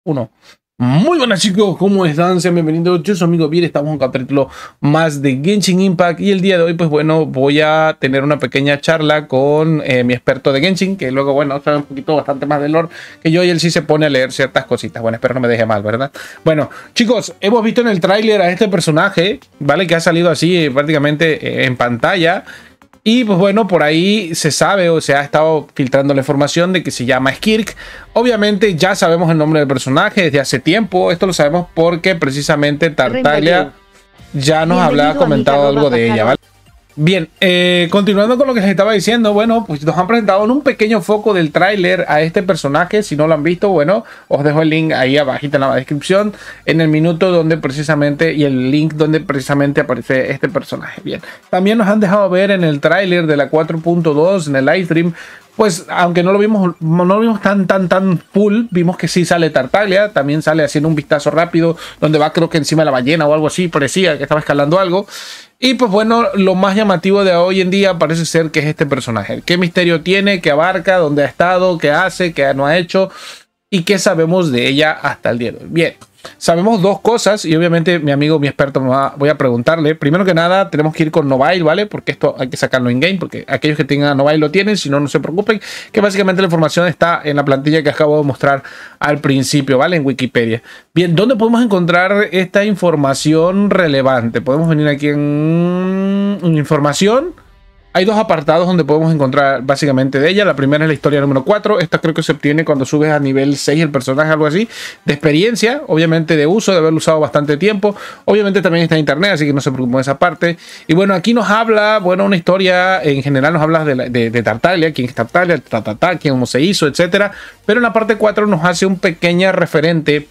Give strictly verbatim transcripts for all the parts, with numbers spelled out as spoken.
Uno. Muy buenas chicos, ¿cómo están? Sean bienvenidos, yo soy amigo Vir, estamos en un capítulo más de Genshin Impact y el día de hoy pues bueno, voy a tener una pequeña charla con eh, mi experto de Genshin, que luego bueno, sabe un poquito bastante más de lore que yo y él sí se pone a leer ciertas cositas. Bueno, espero no me deje mal, ¿verdad? Bueno, chicos, hemos visto en el tráiler a este personaje, ¿vale? Que ha salido así eh, prácticamente eh, en pantalla. Y pues bueno, por ahí se sabe o se ha estado filtrando la información de que se llama Skirk. Obviamente ya sabemos el nombre del personaje desde hace tiempo. Esto lo sabemos porque precisamente Tartaglia ya nos había comentado algo de ella, ¿vale? Bien, eh, continuando con lo que les estaba diciendo, bueno, pues nos han presentado en un pequeño foco del tráiler a este personaje. Si no lo han visto, bueno, os dejo el link ahí abajito en la descripción, en el minuto donde precisamente, y el link donde precisamente aparece este personaje. Bien, también nos han dejado ver en el tráiler de la cuatro punto dos, en el live stream, pues aunque no lo vimos, no lo vimos tan, tan, tan full, vimos que sí sale Tartaglia, también sale haciendo un vistazo rápido, donde va creo que encima de la ballena o algo así, parecía que estaba escalando algo. Y pues bueno, lo más llamativo de hoy en día parece ser que es este personaje. ¿Qué misterio tiene? ¿Qué abarca? ¿Dónde ha estado? ¿Qué hace? ¿Qué no ha hecho? ¿Y qué sabemos de ella hasta el día de hoy? Bien, sabemos dos cosas y obviamente mi amigo, mi experto, me va, voy a preguntarle. Primero que nada, tenemos que ir con Nobile, ¿vale? Porque esto hay que sacarlo in-game, porque aquellos que tengan Nobile lo tienen, si no, no se preocupen, que básicamente la información está en la plantilla que acabo de mostrar al principio, ¿vale? En Wikipedia. Bien, ¿dónde podemos encontrar esta información relevante? Podemos venir aquí en, en información. Hay dos apartados donde podemos encontrar básicamente de ella. La primera es la historia número cuatro. Esta creo que se obtiene cuando subes a nivel seis el personaje, algo así. De experiencia, obviamente de uso, de haberlo usado bastante tiempo. Obviamente también está en internet, así que no se preocupen de esa parte. Y bueno, aquí nos habla, bueno, una historia, en general nos habla de, la, de, de Tartaglia, quién es Tartaglia, ta, ta, ta, quién, cómo se hizo, etcétera. Pero en la parte cuatro nos hace un pequeño referente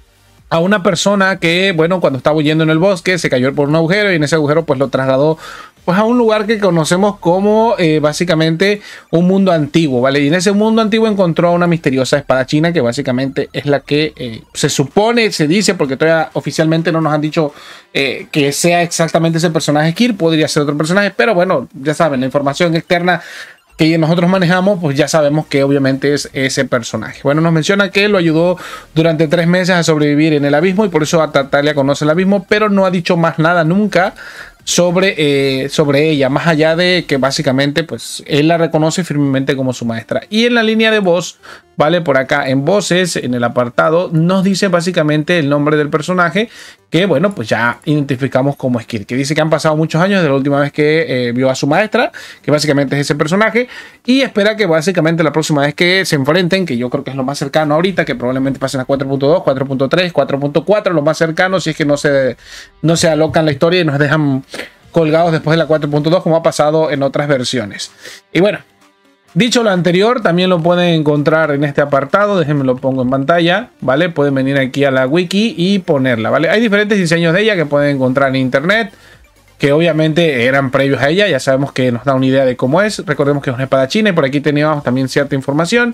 a una persona que, bueno, cuando estaba huyendo en el bosque, se cayó por un agujero y en ese agujero pues lo trasladó pues a un lugar que conocemos como eh, básicamente un mundo antiguo, ¿vale? Y en ese mundo antiguo encontró a una misteriosa espadachina que básicamente es la que eh, se supone, se dice, porque todavía oficialmente no nos han dicho eh, que sea exactamente ese personaje Skirk, podría ser otro personaje, pero bueno, ya saben, la información externa que nosotros manejamos, pues ya sabemos que obviamente es ese personaje. Bueno, nos menciona que lo ayudó durante tres meses a sobrevivir en el abismo y por eso a Tartaglia conoce el abismo, pero no ha dicho más nada nunca sobre, eh, sobre ella, más allá de que básicamente pues él la reconoce firmemente como su maestra. Y en la línea de voz, vale, por acá en voces, en el apartado, nos dice básicamente el nombre del personaje que bueno, pues ya identificamos como Skirk, que dice que han pasado muchos años desde la última vez que eh, vio a su maestra, que básicamente es ese personaje, y espera que básicamente la próxima vez que se enfrenten, que yo creo que es lo más cercano ahorita, que probablemente pasen a cuatro punto dos, cuatro punto tres, cuatro punto cuatro, lo más cercano, si es que no se, no se alocan la historia y nos dejan colgados después de la cuatro punto dos, como ha pasado en otras versiones. Y bueno, dicho lo anterior, también lo pueden encontrar en este apartado. Déjenme lo pongo en pantalla, ¿vale? Pueden venir aquí a la wiki y ponerla, ¿vale? Hay diferentes diseños de ella que pueden encontrar en internet, que obviamente eran previos a ella. Ya sabemos que nos da una idea de cómo es. Recordemos que es una espadachina y por aquí teníamos también cierta información.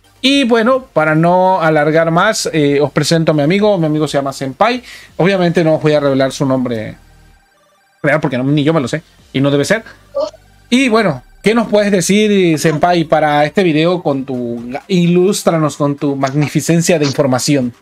Y bueno, para no alargar más, eh, os presento a mi amigo. Mi amigo se llama Senpai. Obviamente no os voy a revelar su nombre real porque no, ni yo me lo sé y no debe ser. Y bueno, ¿qué nos puedes decir, Senpai, para este video con tu... ilústranos con tu magnificencia de información?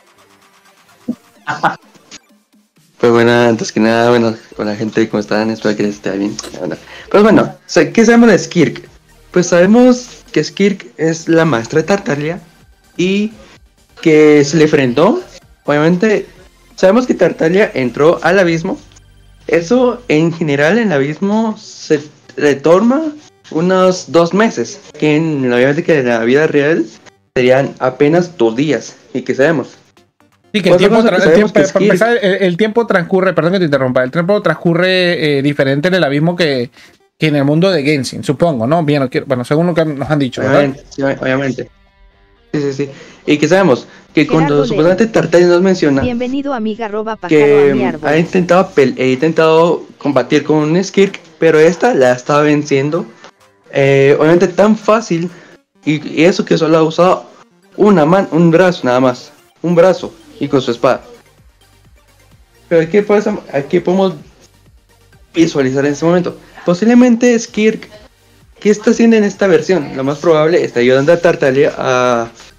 Pues bueno, antes que nada, bueno, hola gente, ¿cómo están? Espero que les esté bien. Bueno, pues bueno, ¿qué sabemos de Skirk? Pues sabemos que Skirk es la maestra de Tartaglia y que se le enfrentó. Obviamente, sabemos que Tartaglia entró al abismo. Eso, en general, en el abismo se retoma unos dos meses, que en, obviamente que en la vida real serían apenas dos días, y que sabemos. Sí, que el tiempo, que el, tiempo, para empezar, el, el tiempo transcurre, perdón que te interrumpa, el tiempo transcurre eh, diferente en el abismo que, que en el mundo de Genshin, supongo, ¿no? Bien, bueno, según lo que nos han dicho, ¿verdad? Obviamente, sí, obviamente. Sí, sí, sí. Y que sabemos que Gerardo cuando supuestamente Tartaglia nos menciona bienvenido amiga roba que a mi árbol. ha intentado he intentado combatir con un Skirk, pero esta la estaba venciendo eh, obviamente tan fácil, y, y eso que solo ha usado una mano, un brazo nada más, un brazo y con su espada. Pero aquí, pues, aquí podemos visualizar en este momento posiblemente Skirk, ¿qué está haciendo en esta versión? Lo más probable está ayudando a Tartaglia a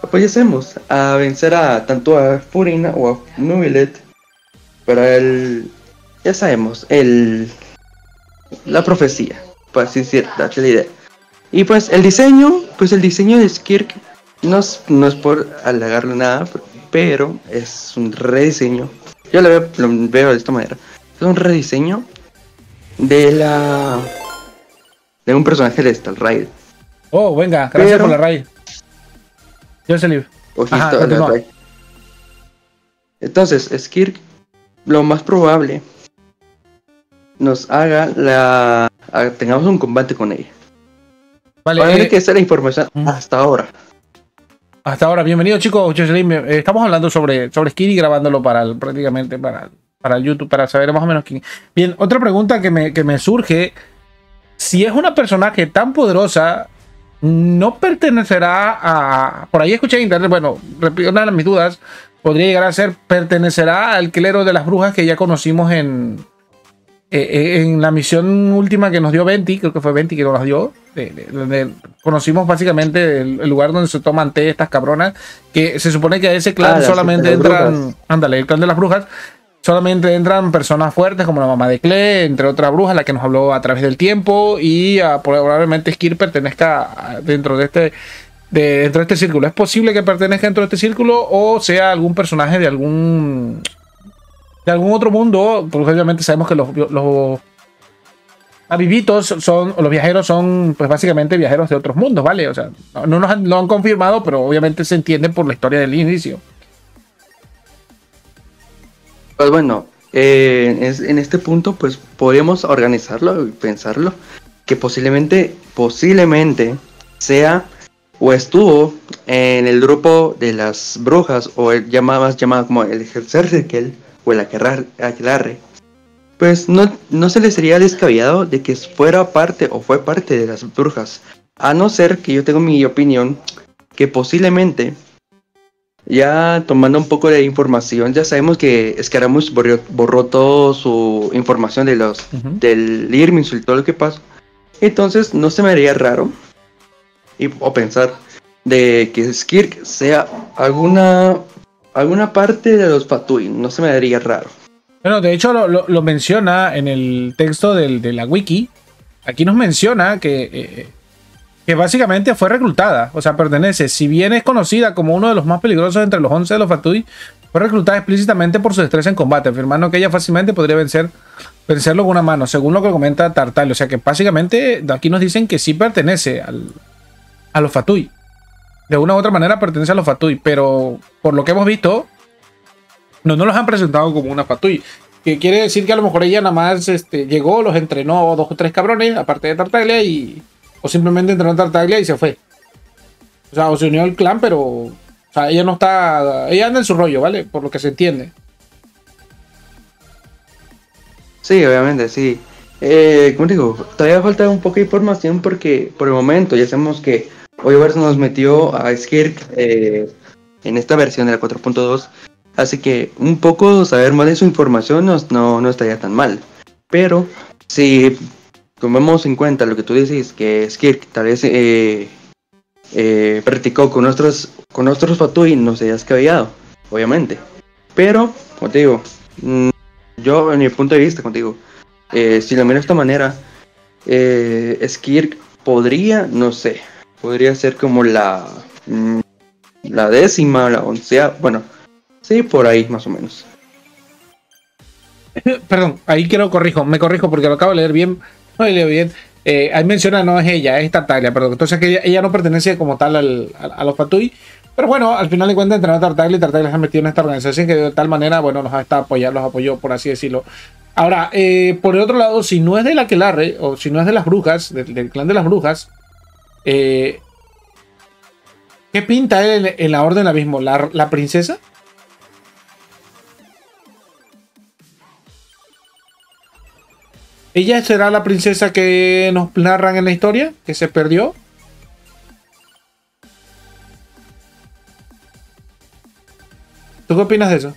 pues ya sabemos, a vencer a tanto a Furina o a Nubilet para el, ya sabemos, el, la profecía, para así decir, darte la idea. Y pues el diseño, pues el diseño de Skirk no es, no es por halagarle nada, pero es un rediseño. Yo lo veo, lo veo de esta manera. Es un rediseño de la de un personaje de Star Rail. Oh, venga, gracias pero, por la raid. Yo se libre. Ojito a la raid. Entonces, Skirk, lo más probable, nos haga la... Haga, tengamos un combate con ella. Vale, eh, que esa es la información mm. hasta ahora. Hasta ahora, bienvenido chicos. Estamos hablando sobre, sobre Skirk y grabándolo para el, prácticamente para, para el YouTube, para saber más o menos quién. Bien, otra pregunta que me, que me surge. Si es una personaje tan poderosa, ¿no pertenecerá a... Por ahí escuché en internet, bueno, una de mis dudas, podría llegar a ser, ¿pertenecerá al clero de las brujas que ya conocimos en... en la misión última que nos dio Venti? Creo que fue Venti que nos dio. Donde conocimos básicamente el, el lugar donde se toman té estas cabronas, que se supone que a ese clan ah, solamente entran, ándale, el clan de las brujas, solamente entran personas fuertes como la mamá de Cle, entre otras brujas, la que nos habló a través del tiempo, y uh, probablemente Skirk pertenezca dentro de este de, dentro de este círculo. ¿Es posible que pertenezca dentro de este círculo o sea algún personaje de algún de algún otro mundo? Porque obviamente sabemos que los, los avivitos son, o los viajeros son, pues básicamente viajeros de otros mundos, ¿vale? O sea, no, no nos han, lo han confirmado, pero obviamente se entiende por la historia del inicio. Pues bueno, eh, es, en este punto, pues podríamos organizarlo y pensarlo, que posiblemente, posiblemente sea o estuvo en el grupo de las brujas, o el llamado, llamado como el Ejercer o el Aquelarre. Pues no, no se le sería descabellado de que fuera parte o fue parte de las brujas, a no ser que yo tengo mi opinión que posiblemente, ya tomando un poco de información, ya sabemos que Scaramouche borró, borró toda su información de los uh-huh. del Irminsul y todo lo que pasó. Entonces no se me haría raro y, o pensar de que Skirk sea alguna alguna parte de los Fatui. No se me haría raro. Bueno, de hecho lo, lo, lo menciona en el texto del, de la wiki. Aquí nos menciona que, eh, que básicamente fue reclutada, o sea, pertenece, si bien es conocida como uno de los más peligrosos entre los once de los Fatui, fue reclutada explícitamente por su destreza en combate, afirmando que ella fácilmente podría vencer, vencerlo con una mano, según lo que comenta Tartaglia. O sea que básicamente aquí nos dicen que sí pertenece al, a los Fatui. De una u otra manera pertenece a los Fatui, pero por lo que hemos visto, no nos los han presentado como una Fatui. Que quiere decir que a lo mejor ella nada más este, llegó, los entrenó dos o tres cabrones, aparte de Tartaglia, y o simplemente entrenó a Tartaglia y se fue. O sea, o se unió al clan, pero o sea, ella no está... Ella anda en su rollo, ¿vale? Por lo que se entiende. Sí, obviamente, sí. Eh, como digo, todavía falta un poco de información porque por el momento ya sabemos que Hoyoverse nos metió a Skirk eh, en esta versión de la cuatro punto dos. Así que un poco saber más de su información no, no, no estaría tan mal. Pero si tomamos en cuenta lo que tú dices, que Skirk tal vez eh, eh, practicó con nuestros con nuestros Fatui, no se haya descabellado, obviamente. Pero, como te digo, yo en mi punto de vista, contigo, eh, si lo miro de esta manera, eh, Skirk podría, no sé, podría ser como la, la décima, la oncea, bueno. Sí, por ahí más o menos. Perdón, ahí quiero corrijo, me corrijo porque lo acabo de leer bien. No leo bien. Eh, ahí menciona, no es ella, es Tartaglia, perdón. Entonces que ella, ella no pertenece como tal al, a, a los Fatui. Pero bueno, al final de cuentas entrenó a Tartaglia y Tartaglia se ha metido en esta organización que de tal manera, bueno, nos ha estado apoyando, los apoyó, por así decirlo. Ahora, eh, por el otro lado, si no es del Aquelarre, o si no es de las brujas, del, del clan de las brujas, eh, ¿qué pinta él en, en la Orden del Abismo? ¿La, la princesa? ¿Ella será la princesa que nos narran en la historia? ¿Que se perdió? ¿Tú qué opinas de eso?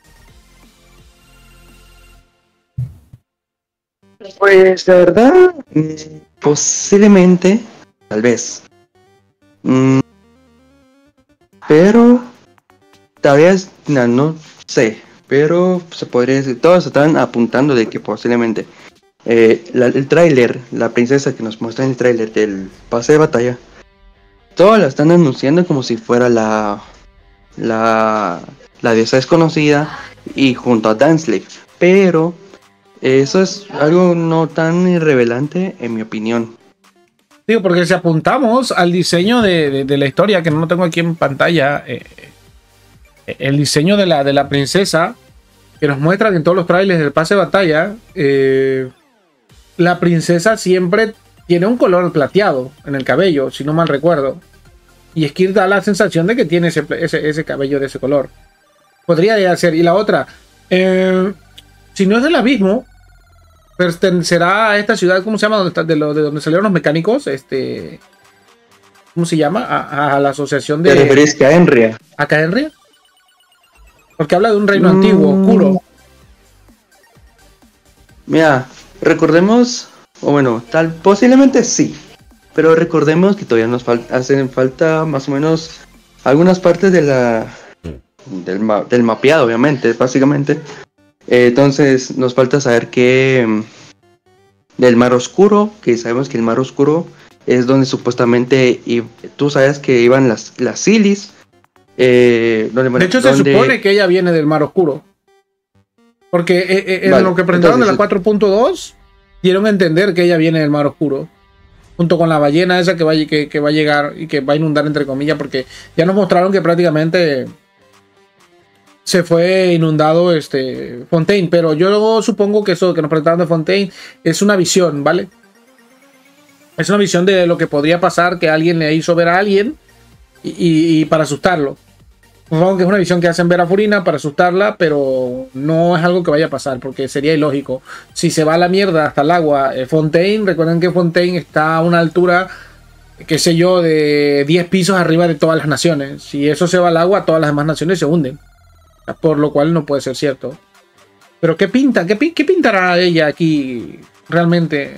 Pues la verdad, posiblemente, tal vez. Mm, pero todavía es, no, no sé, pero se podría decir, todos están apuntando de que posiblemente eh, la, el tráiler, la princesa que nos muestra en el tráiler del pase de batalla, todos la están anunciando como si fuera la la, la diosa desconocida y junto a Dansley, pero eso es algo no tan irrelevante en mi opinión. Digo, porque si apuntamos al diseño de, de, de la historia, que no lo tengo aquí en pantalla, eh, el diseño de la, de la princesa, que nos muestran en todos los trailers del pase de batalla, eh, la princesa siempre tiene un color plateado en el cabello, si no mal recuerdo. Y Skirk da la sensación de que tiene ese, ese, ese cabello de ese color. Podría ser. Y la otra, eh, si no es del abismo, pertenecerá a esta ciudad, ¿cómo se llama? De, de, lo, de donde salieron los mecánicos. Este, ¿cómo se llama? A, a la asociación de... ¿Te referís a Enria? ¿A Caenria? Porque habla de un reino mm. antiguo, oscuro. Mira, recordemos, o bueno, tal, posiblemente sí. Pero recordemos que todavía nos falta, hacen falta más o menos algunas partes de la del, ma, del mapeado, obviamente, básicamente. Eh, entonces nos falta saber que del mar oscuro, que sabemos que el mar oscuro es donde supuestamente, y tú sabes que iban las, las Silis. Eh, donde, bueno, de hecho, donde... se supone que ella viene del mar oscuro. Porque eh, eh, en vale, lo que presentaron de la cuatro punto dos, dieron a entender que ella viene del mar oscuro. Junto con la ballena esa que va, que, que va a llegar y que va a inundar, entre comillas, porque ya nos mostraron que prácticamente se fue inundado este Fontaine, pero yo supongo que eso que nos presentaron de Fontaine es una visión, ¿vale? Es una visión de lo que podría pasar, que alguien le hizo ver a alguien y, y, y para asustarlo. Supongo que es una visión que hacen ver a Furina para asustarla, pero no es algo que vaya a pasar, porque sería ilógico. Si se va a la mierda hasta el agua, eh, Fontaine, recuerden que Fontaine está a una altura, qué sé yo, de diez pisos arriba de todas las naciones. Si eso se va al agua, todas las demás naciones se hunden. Por lo cual no puede ser cierto. Pero ¿qué pinta? ¿Qué, qué pintará ella aquí realmente?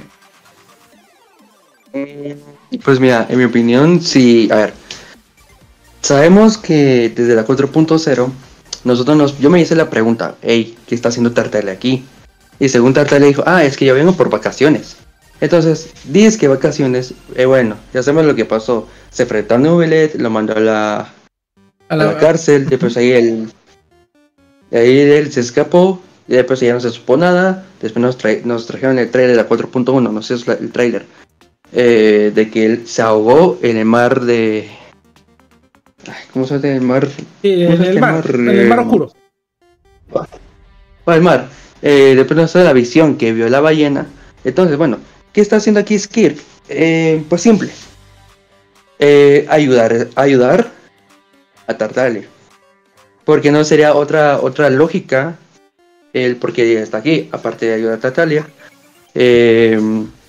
Pues mira, en mi opinión, sí, a ver. Sabemos que desde la cuatro punto cero, nosotros nos, yo me hice la pregunta, hey, ¿qué está haciendo Tartaglia aquí? Y según Tartaglia dijo, ah, es que yo vengo por vacaciones. Entonces, dices que vacaciones, eh, bueno, ya sabemos lo que pasó. Se enfrentó a Neuvillette, lo mandó a la, a la, a la cárcel, después ahí él, ahí él se escapó, y después ya no se supo nada. Después nos, tra nos trajeron el trailer de la cuatro punto uno, no sé si es la, el trailer, eh, de que él se ahogó en el mar de... ¿Cómo se llama el mar? Sí, en el mar, mar, en el mar oscuro. Ah, el mar. Eh, después nos da la visión que vio la ballena. Entonces, bueno, ¿qué está haciendo aquí Skirk? Eh, pues simple. Eh, ayudar, ayudar a Tartaglia. Porque no sería otra, otra lógica el por qué está aquí, aparte de ayudar a Tartaglia. Eh,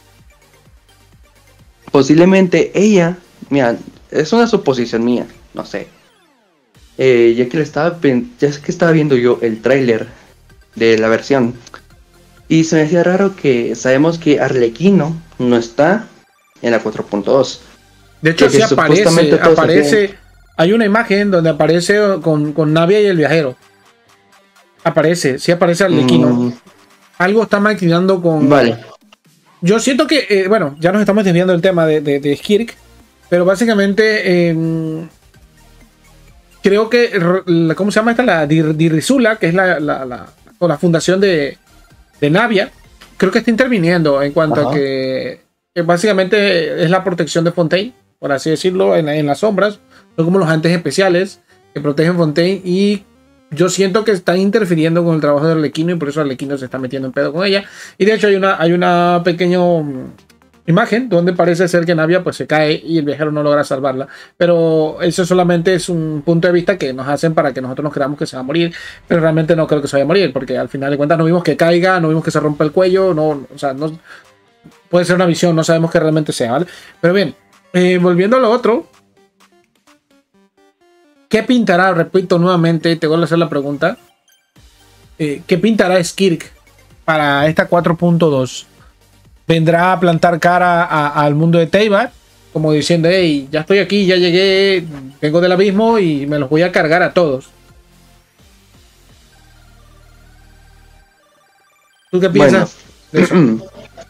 posiblemente ella, mira, es una suposición mía. No sé. Eh, ya que le estaba ya que estaba viendo yo el tráiler de la versión. Y se me hacía raro que sabemos que Arlequino no está en la cuatro punto dos. De hecho, sí aparece. aparece hay una imagen donde aparece con, con Navia y el viajero. Aparece, sí aparece Arlequino. Mm. Algo está maquinando con... Vale. Yo siento que, eh, bueno, ya nos estamos desviando del tema de, de, de Skirk. Pero básicamente... Eh, creo que, ¿cómo se llama esta? La Dirrizula, que es la, la, la, la fundación de, de Navia, creo que está interviniendo en cuanto Ajá. a que, que básicamente es la protección de Fontaine, por así decirlo, en, en las sombras. Son como los agentes especiales que protegen Fontaine y yo siento que están interfiriendo con el trabajo de Arlequino y por eso Arlequino se está metiendo en pedo con ella. Y de hecho hay una, hay una pequeña imagen donde parece ser que Navia pues se cae y el viajero no logra salvarla, pero eso solamente es un punto de vista que nos hacen para que nosotros nos creamos que se va a morir, pero realmente no creo que se vaya a morir, porque al final de cuentas no vimos que caiga, no vimos que se rompa el cuello, no, o sea, no puede ser una visión, no sabemos que realmente sea, ¿vale? Pero bien, eh, volviendo a lo otro, ¿qué pintará? Repito nuevamente, te vuelvo a hacer la pregunta, eh, ¿qué pintará Skirk para esta cuatro punto dos? ¿Vendrá a plantar cara a, al mundo de Teyvat? como diciendo, hey, ya estoy aquí, ya llegué, vengo del abismo y me los voy a cargar a todos. ¿Tú qué piensas de eso? Bueno.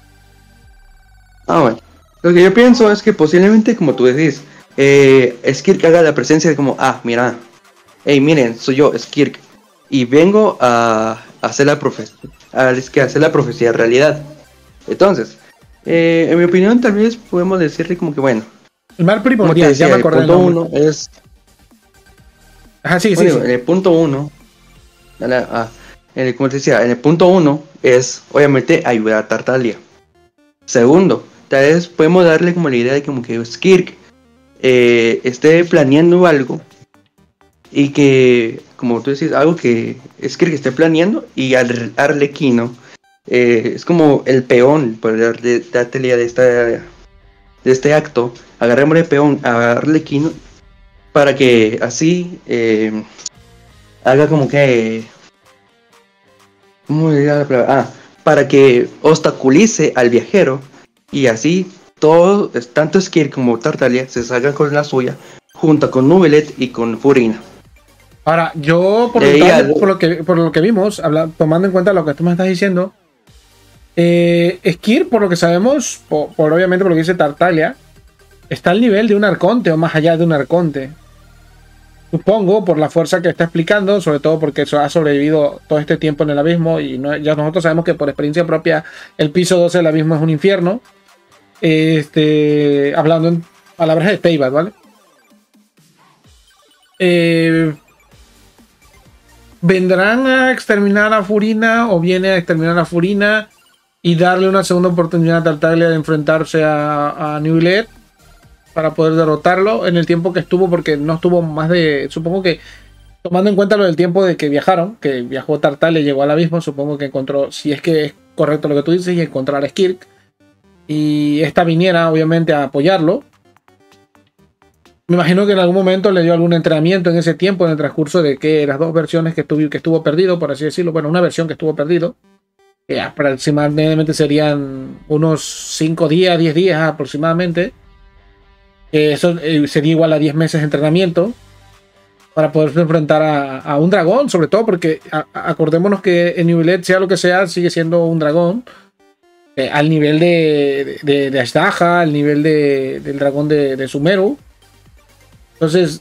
Ah, bueno. Lo que yo pienso es que posiblemente, como tú decís, eh, Skirk haga la presencia de como, ah, mira, hey, miren, soy yo, Skirk, y vengo a hacer la profecía, a hacer la profecía realidad. Entonces, eh, en mi opinión, tal vez podemos decirle como que, bueno, El mal como te primordial, decía, ya me el acordé. punto uno es, Ajá, sí, sí, bueno, sí. en el punto uno, a la- ah, en el- como te decía, en el punto uno es, obviamente, ayudar a Tartaglia. Segundo, tal vez podemos darle como la idea de como que Skirk eh, esté planeando algo y que, como tú decís, algo que Skirk esté planeando y Ar- Arlequino eh, es como el peón, por darle- darte la idea de, esta, de este acto. Agarremos el peón a Arlequino para que así eh, haga como que... ¿Cómo diría la palabra? Ah, para que obstaculice al viajero y así todo, tanto Skirk como Tartaglia se salgan con la suya, junto con Nubelet y con Furina. Ahora, yo, por, Leí darle- algo. por, lo, que, por lo que vimos, habla- tomando en cuenta lo que tú me estás diciendo, eh, Skir, por lo que sabemos, por, por obviamente por lo que dice Tartaglia, está al nivel de un arconte o más allá de un arconte. Supongo, por la fuerza que está explicando, sobre todo porque eso ha sobrevivido todo este tiempo en el abismo y no- ya nosotros sabemos que por experiencia propia el piso doce del abismo es un infierno. Este, hablando en palabras de Payback, ¿vale? Eh, ¿Vendrán a exterminar a Furina o viene a exterminar a Furina y darle una segunda oportunidad a Tartaglia de enfrentarse a, a Newlet para poder derrotarlo en el tiempo que estuvo? Porque no estuvo más de, supongo que tomando en cuenta lo del tiempo de que viajaron, que viajó Tartaglia y llegó al abismo, supongo que encontró, si es que es correcto lo que tú dices, y encontrar a Skirk y esta viniera obviamente a apoyarlo. Me imagino que en algún momento le dio algún entrenamiento en ese tiempo, en el transcurso de que las dos versiones que estuvo, que estuvo perdido, por así decirlo. Bueno, una versión que estuvo perdido, que aproximadamente serían unos cinco días, diez días aproximadamente. Que eso eh, sería igual a diez meses de entrenamiento para poderse enfrentar a, a un dragón, sobre todo porque a, a, acordémonos que en Newlet, sea lo que sea, sigue siendo un dragón. Eh, al nivel de, de, de, de Ashtaha, al nivel de, del dragón de, de Sumeru. Entonces,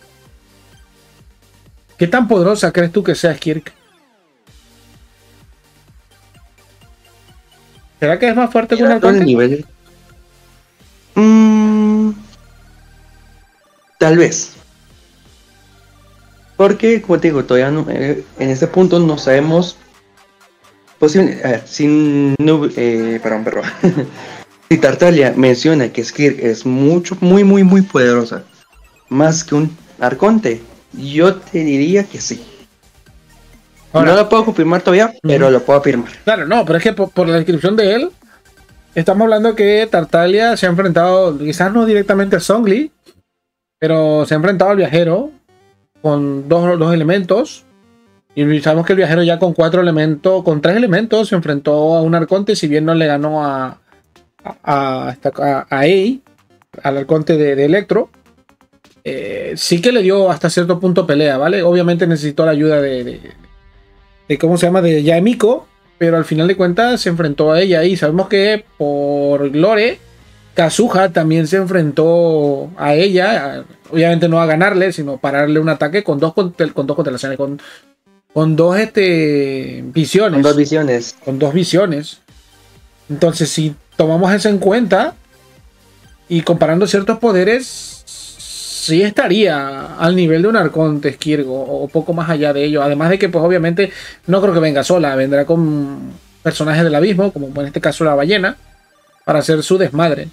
¿qué tan poderosa crees tú que sea Skirk? ¿Será que es más fuerte que un Todo el arconte? nivel. Mm, tal vez. Porque, como te digo, todavía no, eh, en este punto no sabemos. Posible, a ver, sin nub- eh, perdón, perdón. Si Tartaglia menciona que Skirk es mucho, muy, muy, muy poderosa, más que un arconte, yo te diría que sí. Ahora, no lo puedo confirmar todavía, uh-huh. pero lo puedo afirmar. Claro, no, pero es que por, por la descripción de él, estamos hablando que Tartaglia se ha enfrentado, quizás no directamente a Zhongli, pero se ha enfrentado al viajero con dos, dos elementos. Y sabemos que el viajero ya con cuatro elementos, con tres elementos, se enfrentó a un arconte, si bien no le ganó a a, a, a, a Ei, al arconte de, de Electro. Eh, sí que le dio hasta cierto punto pelea, ¿vale? Obviamente necesitó la ayuda de, de, de ¿cómo se llama? De Yaemiko, pero al final de cuentas se enfrentó a ella y sabemos que por lore, Kazuha también se enfrentó a ella, obviamente no a ganarle, sino pararle un ataque con dos, con, con dos constelaciones, con, con dos este, visiones. Con dos visiones. Con dos visiones. Entonces, si tomamos eso en cuenta y comparando ciertos poderes, sí estaría al nivel de un arconte Skirk o poco más allá de ello. Además de que, pues obviamente, no creo que venga sola, vendrá con personajes del abismo, como en este caso la ballena, para hacer su desmadre.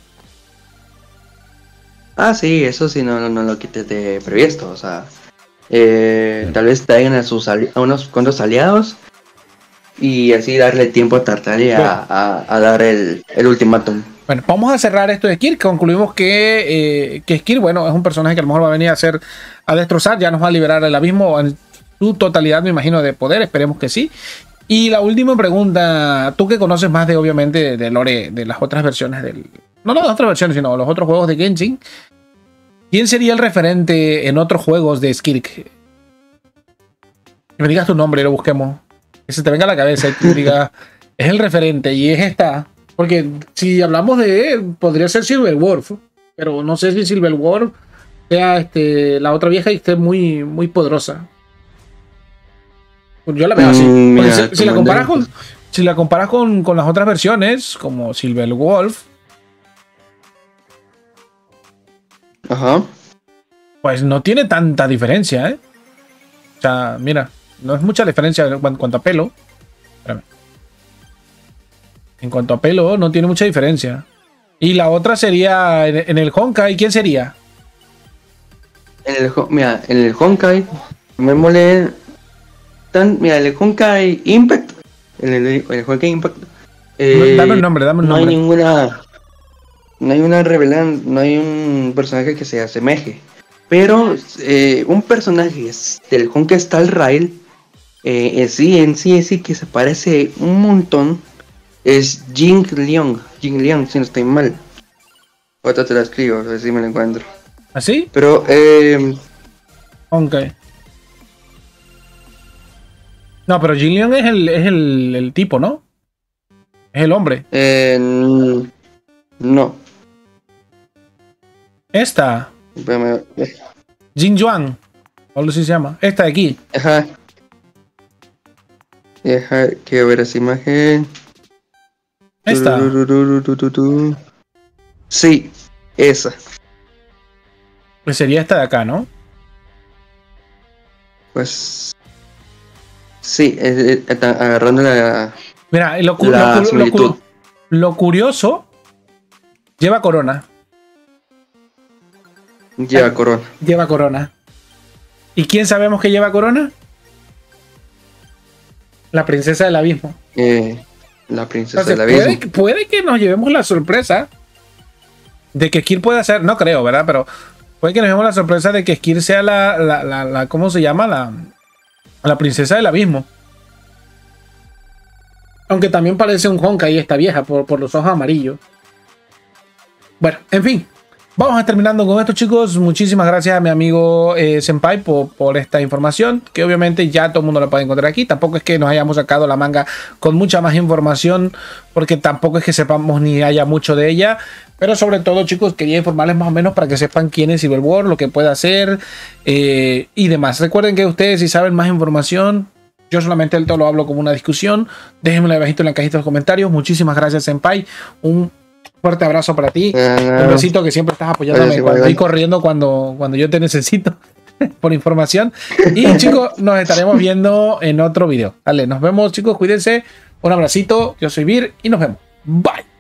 Ah, sí, eso sí, no, no, no lo quites de previsto. O sea, eh, tal vez traigan a, sus ali- a unos cuantos aliados y así darle tiempo a Tartaglia Bueno. a, a, a dar el, el ultimátum. Bueno, vamos a cerrar esto de Skirk. Concluimos que, eh, que Skirk, bueno, es un personaje que a lo mejor va a venir a hacer, a destrozar, ya nos va a liberar el abismo en su totalidad, me imagino, de poder. Esperemos que sí. Y la última pregunta, tú que conoces más de, obviamente, de lore de las otras versiones del... No, no las otras versiones, sino los otros juegos de Genshin. ¿Quién sería el referente en otros juegos de Skirk? Que me digas tu nombre y lo busquemos. Que se te venga a la cabeza y que diga, es el referente y es esta. Porque si hablamos de él, podría ser Silverwolf. Pero no sé si Silverwolf sea este, la otra vieja y esté muy, muy poderosa. Yo la veo así. Mm, Porque mira, si, si la como comparas, el- con, si la comparas con, con las otras versiones, como Silverwolf, Ajá. pues no tiene tanta diferencia, ¿eh? O sea, mira, no es mucha diferencia en cuan- cuanto a pelo. Espérame. En cuanto a pelo, no tiene mucha diferencia. Y la otra sería en, en el Honkai, ¿quién sería? En el, Hon- mira, en el Honkai, me mole tan, mira, en el Honkai Impact, en el, en el Honkai Impact, eh, Dame un nombre, dame un no hay nombre. ninguna, no hay una revelan, no hay un personaje que se asemeje, pero eh, un personaje es- del Honkai Star Rail, eh, en sí, en sí, en sí que se parece un montón, es Jing Liang, Jing Liang, si no estoy mal. Ahorita te la escribo, a ver si me la encuentro. ¿Así? Pero, eh, Honkai. No, pero Jin Leon es el, es el, el tipo, ¿no? Es el hombre. eh, no. Esta, Espérame. Jin Yuan, o algo así se llama. Esta de aquí. Ajá. Deja, quiero ver esa imagen. Esta. Tururururururutu. Sí, esa. Pues sería esta de acá, ¿no? Pues. Sí, eh, eh, está agarrando la. Mira, lo, cu- La lo cu- lo similitud. cu- lo curioso, lleva corona. Lleva corona. Lleva corona. ¿Y quién sabemos que lleva corona? La princesa del abismo. Eh, la princesa Entonces, del puede, abismo. que- puede que nos llevemos la sorpresa de que Skir pueda ser, no creo, ¿verdad? Pero puede que nos llevemos la sorpresa de que Skir sea la, la, la, la- ¿cómo se llama? La, la princesa del abismo. Aunque también parece un Honkai esta vieja por, por los ojos amarillos. Bueno, en fin. Vamos a terminando con esto, chicos. Muchísimas gracias a mi amigo eh, Senpai por, por esta información, que obviamente ya todo el mundo la puede encontrar aquí. Tampoco es que nos hayamos sacado la manga con mucha más información, porque tampoco es que sepamos ni haya mucho de ella. Pero sobre todo, chicos, quería informarles más o menos para que sepan quién es Silverwolf, lo que puede hacer eh, y demás. Recuerden que ustedes, si saben más información, yo solamente el todo lo hablo como una discusión. Déjenmelo abajito en la cajita de los comentarios. Muchísimas gracias, Senpai. Un fuerte abrazo para ti. Ah, Un besito, que siempre estás apoyándome Gracias, cuando igual. estoy corriendo cuando, cuando yo te necesito por información. Y chicos, nos estaremos viendo en otro video. Dale, nos vemos, chicos. Cuídense. Un abracito. Yo soy Vir y nos vemos. Bye.